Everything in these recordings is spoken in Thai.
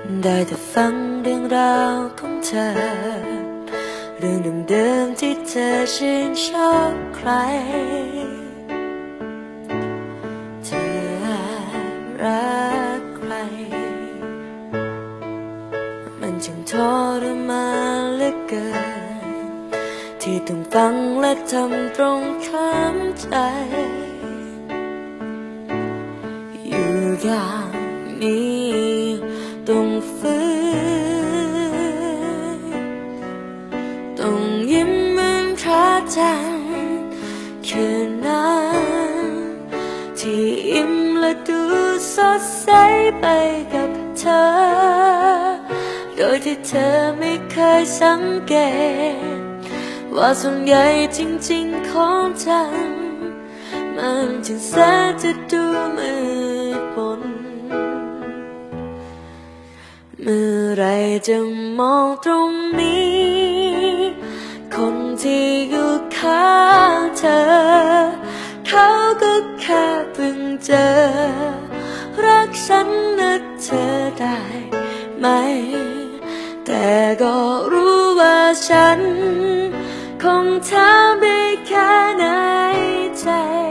ได้แต่ฟังเรื่องราวของเธอเรื่องเดิมๆที่เธอชื่นชอบใครเธอรักใครมันจึงทรมานเหลือเกินที่ต้องฟังและทำตรงข้ามใจอยู่อย่างนี้ต้องฝืนต้องยิ้มเหมือนพระจันทร์คืนนั้นที่อิ่มและดูสดใสไปกับเธอโดยที่เธอไม่เคยสังเกตว่าส่วนใหญ่จริงๆของฉันมันจึงแสนจะดูมืดมนเมื่อไรจะมองตรงนี้คนที่อยู่ข้างเธอเขาก็แค่เพิ่งเจอรักฉันนึกเธอได้ไหมแต่ก็รู้ว่าฉันคงทำได้แค่ในใจ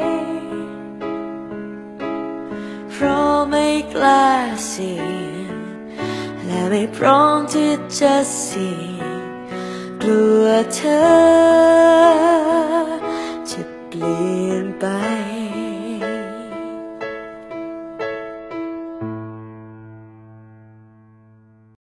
เพราะไม่กล้าเสี่ยงและไม่พร้อมที่จะเสี่ยงกลัวเธอ